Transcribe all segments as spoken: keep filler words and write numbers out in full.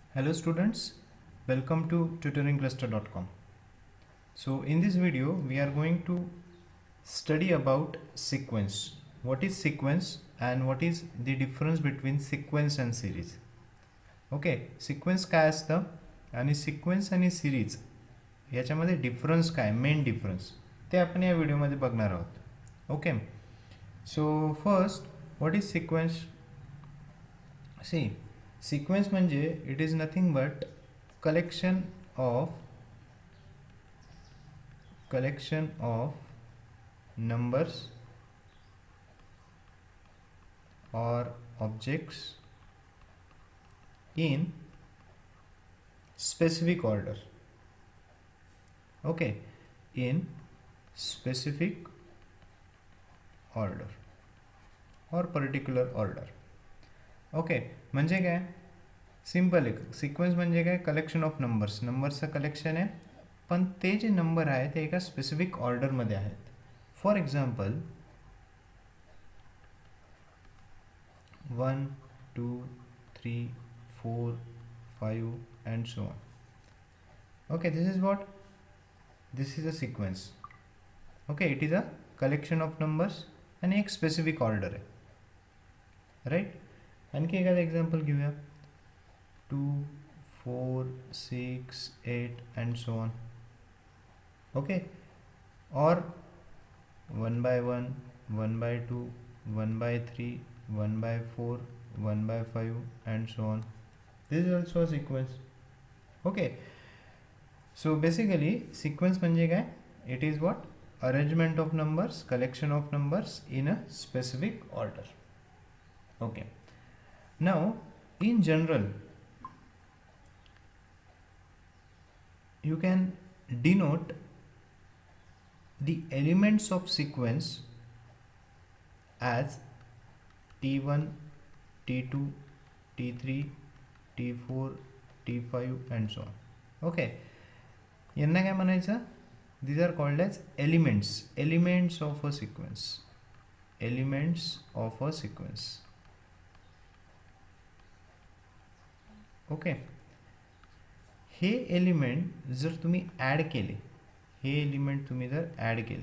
Hello students, welcome to tutoring cluster dot com. So in this video we are going to study about sequence. What is sequence and what is the difference between sequence and series. Okay, sequence काय असतं आणि sequence आणि series याच्यामध्ये difference काय, main difference ते आपण या व्हिडिओमध्ये बघणार आहोत. Okay, so first what is sequence. See sequence म्हणजे it is nothing but collection of collection of numbers or objects in specific order. Okay, in specific order or particular order. Okay, म्हणजे काय, simple आहे. Sequence म्हणजे काय, collection of numbers, नंबर्सचं collection आहे, पण ते जे नंबर आहे ते एका स्पेसिफिक ऑर्डरमध्ये आहेत. For example one two three four five and so on. Okay, this is what, this is a sequence. Okay, it is a collection of numbers आणि एक स्पेसिफिक ऑर्डर आहे, राईट. आणखी एखादं एक्झाम्पल घेऊया. Two four six eight and so on. Okay, or one by one, one by two, one by three, one by four, one by five and so on. This is also a sequence. Okay, so basically sequence म्हणजे काय, it is what, arrangement of numbers, collection of numbers in a specific order. Okay, now in general you can denote the elements of sequence as T one, T two, T three, T four, T five and so on. Okay, यांना काय म्हणायचं, these are called as elements, elements of a sequence, elements of a sequence. Okay, हे element जर तुम्ही add केले, हे element तुम्ही जर add केले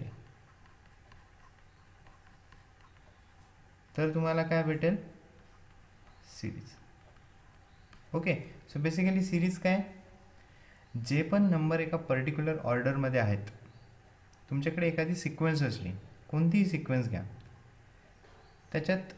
तर तुम्हाला काय भेटेल, series. Okay, so basically series काय, जे पण नंबर एका पर्टिक्युलर ऑर्डरमध्ये आहेत, तुमच्याकडे एखादी सिक्वेन्स असली, कोणतीही सिक्वेन्स घ्या, त्याच्यात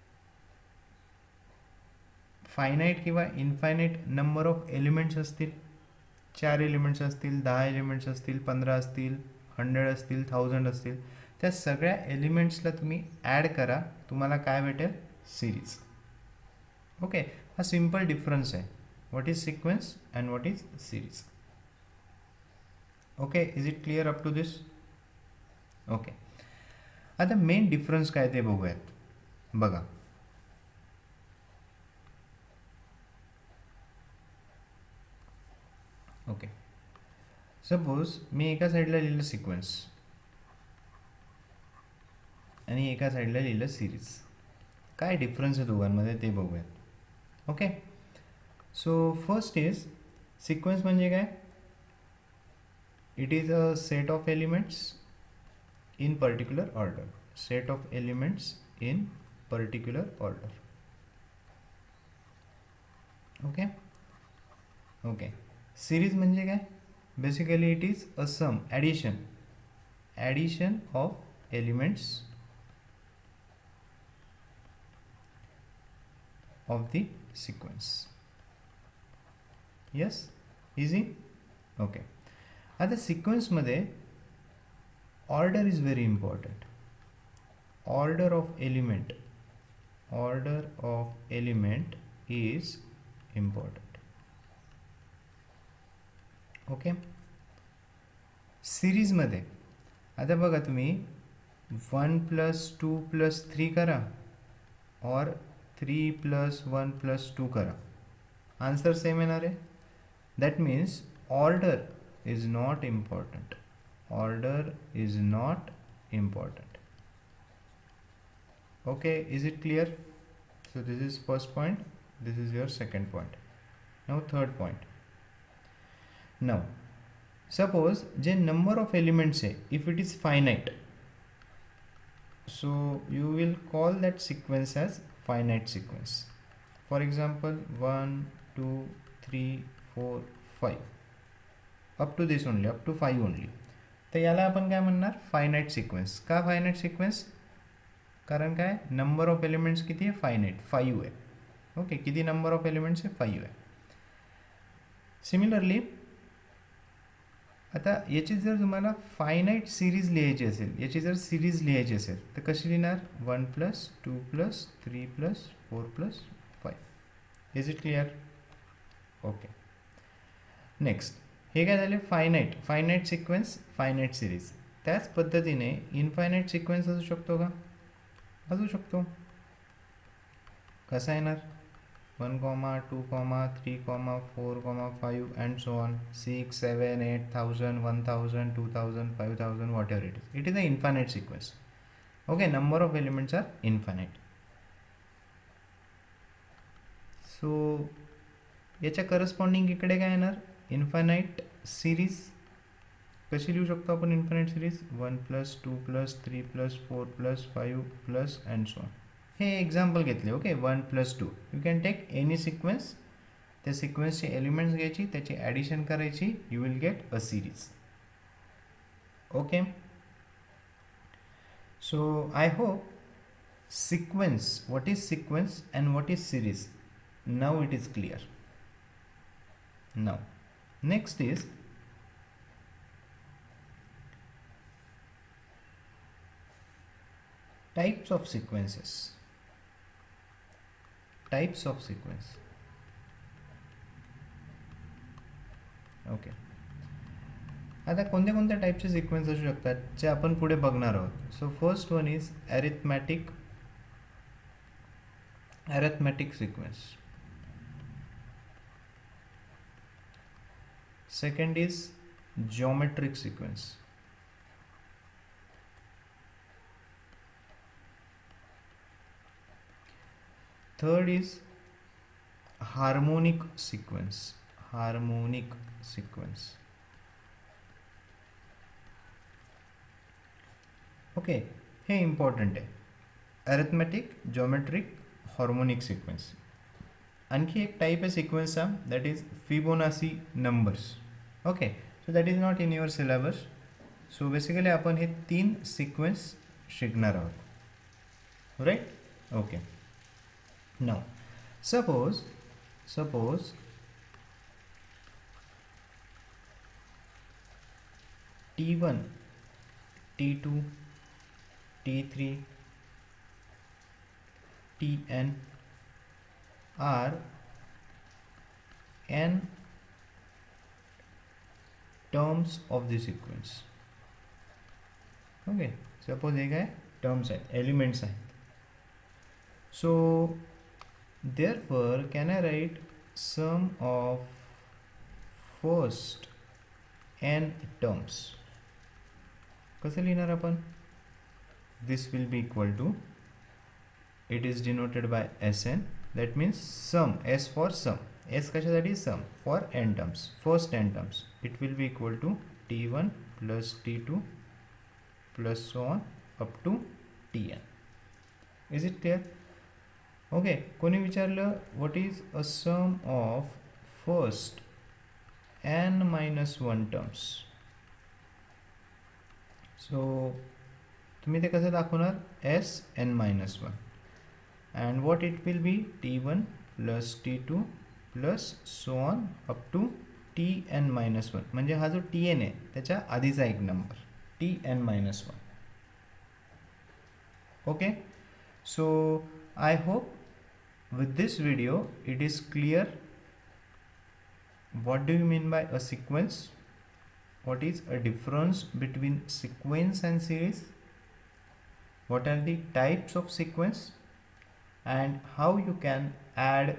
फायनाईट किंवा इनफायनाईट नंबर ऑफ एलिमेंट्स असतील. चार एलिमेंट्स असतील, दहा एलिमेंट्स असतील, पंधरा असतील, हंड्रेड असतील, थाउजंड असतील, त्या सगळ्या एलिमेंट्सला तुम्ही ॲड करा, तुम्हाला काय भेटेल, सिरीज. ओके, हा सिम्पल डिफरन्स आहे, what is sequence and what is series. Okay, is it clear up to this. Okay, आता मेन डिफरन्स काय ते बघूयात. बघा, ओके, सपोज मी एका साईडला लिहिलं सिक्वेन्स आणि एका साईडला लिहिलं सिरीज. काय डिफरन्स आहे दोघांमध्ये ते बघूयात. Okay, so first is sequence म्हणजे काय, it is a set of elements in particular order, set of elements in particular order. Okay okay series म्हणजे काय, basically it is a sum, addition, addition of elements of the sequence. Yes, easy. Okay, आता सिक्वेन्समध्ये order is very important. Order of element, order of element is important. Okay, सिरीजमध्ये आता बघा, तुम्ही one plus two plus three करा और three plus one plus two करा, answer same येणार आहे. That means order is not important, order is not important. Okay, is it clear. So this is first point, this is your second point. Now third point. Now suppose the number of elements है, if it is finite, so you will call that sequence as finite sequence. For example, one, two, three, four, five, up to this only, up to five only. तर याला आपण काय म्हणणार, finite sequence. का finite sequence? कारण काय, number of elements किती आहे, फायनाइट, फाइव आहे. ओके, किती नंबर ऑफ एलिमेंट्स आहे, फाइव आहे. सिमिलरली आता याची जर तुम्हाला फायनाइट सिरीज लिहायची असेल, याची जर सिरीज लिहायची असेल तर कशी लिहिणार, one plus two plus three plus four plus five. Is it clear? Okay. Next, हे काय झाले, finite finite sequence, finite series. त्याच पद्धतीने इनफायनाइट सिक्वेन्स असू शकतो का? असू शकतो. कसा येणार, one comma two comma three comma four comma five and so on, six seven eight thousand one thousand two thousand five thousand whatever it is. It is a infinite sequence. Okay, number of elements are infinite. So याच्या corresponding इकडे काय येणार, infinite series. कशी लिहू शकतो आपण infinite series, one plus two plus three plus four plus five plus and so on. हे example घेतले. Okay, one plus two, you can take any sequence, त्या सिक्वेन्सचे एलिमेंट्स घ्यायची, त्याची ॲडिशन करायची, you will get a series. Okay, so I hope sequence, what is sequence and what is series, now it is clear. Now next is types of sequences. Types of sequence. Okay, आता कोणत्या कोणत्या टाईपचे sequence असू शकतात जे आपण पुढे बघणार आहोत. So first one is arithmetic arithmetic sequence. Second is geometric sequence. Third is harmonic sequence. Harmonic sequence. Okay, हे important आहे. Arithmetic, geometric, harmonic sequence. आणखी एक टाईप आहे सिक्वेन्सचा, that is Fibonacci numbers. Okay, so that is not in your syllabus. So basically आपण हे तीन sequence शिकणार आहोत, right? Okay, now suppose suppose T one, T two, T three, T N are n terms of the sequence. Okay, suppose हे काय terms आहेत, elements आहेत. So therefore can I write sum of first n terms? कसं लिहिणार आपण? This will be equal to, it is denoted by Sn. That means sum, S for sum, S कशासाठी, sum for n terms, first n terms. It will be equal to T one plus T two plus so on up to Tn. Is it clear? Okay, कोणी विचारलं what is a sum of first n minus one terms? So तुम्ही ते कसं दाखवणार, S n minus one. And what it will be, T one plus T two plus so on up to Tn minus one. म्हणजे हा जो Tn आहे त्याच्या आधीचा एक नंबर, Tn minus one. Okay, so I hope with this video it is clear what do you mean by a sequence, what is a difference between sequence and series, what are the types of sequence, and how you can add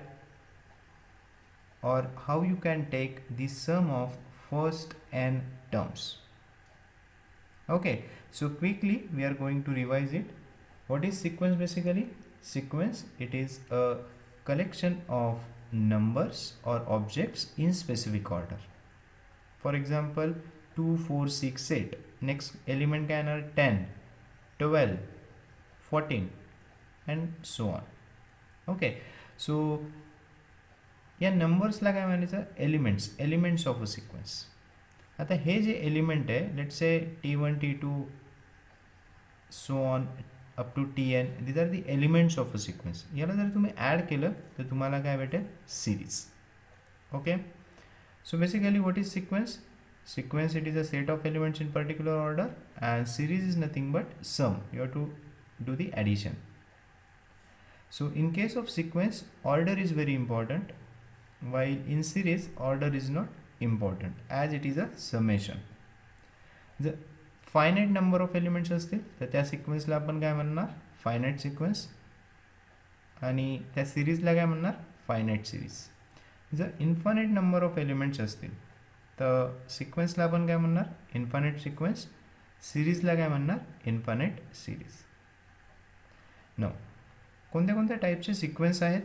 or how you can take the sum of first n terms. Okay, so quickly we are going to revise it. What is sequence basically? Sequence, it is a collection of numbers or objects in specific order. For example, two, four, six, eight. Next element काय येणार ten, twelve, fourteen and so on. Okay, so या नंबर्सला काय म्हणायचं elements elements of a sequence. आता हे जे element आहे let's say T one T two so on up to T N these are the elements of a sequence. याला जर तुम्ही ॲड केलं तर तुम्हाला काय भेटेल series. Okay, so basically what is sequence? Sequence, it is a set of elements in particular order, and series is nothing but sum. You have to do the addition. So in case of sequence, order is very important, while in series order is not important as it is a summation. The finite number of elements असतील तर त्या सिक्वेन्सला आपण काय म्हणणार finite sequence, आणि त्या सिरीजला काय म्हणणार फायनाइट सिरीज. जर इन्फायनाइट नंबर ऑफ एलिमेंट्स असतील तर सिक्वेन्सला आपण काय म्हणणार इन्फायनाइट सिक्वेन्स, सिरीजला काय म्हणणार इन्फायनाइट सिरीज. नो कोणत्या कोणत्या टाईपचे सिक्वेन्स आहेत?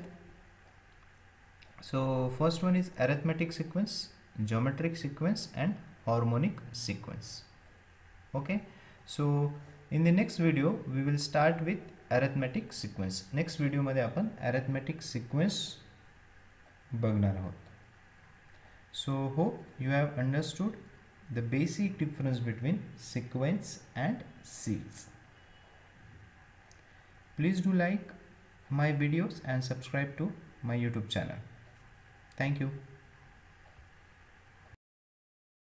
So first one is arithmetic sequence, geometric sequence and harmonic sequence. Okay, so in the next video we will start with arithmetic sequence. Next व्हिडिओमध्ये आपण अरिथमेटिक सिक्वेन्स बघणार आहोत. So hope you have understood the basic difference between sequence and series. Please do like my videos and subscribe to my YouTube channel. Thank you.